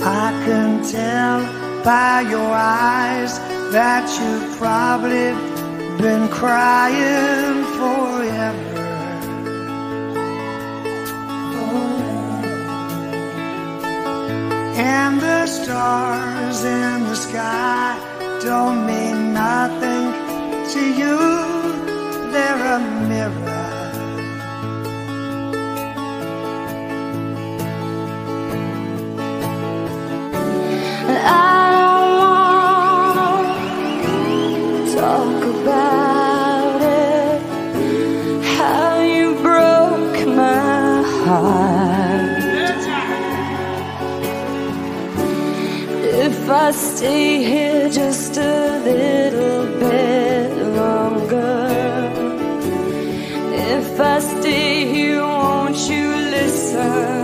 I can tell by your eyes that you've probably been crying forever. And the stars in the sky don't mean nothing to you. They're a mirror. I don't wanna talk about it, how you broke my heart. If I stay here just a little bit longer, if I stay here, won't you listen?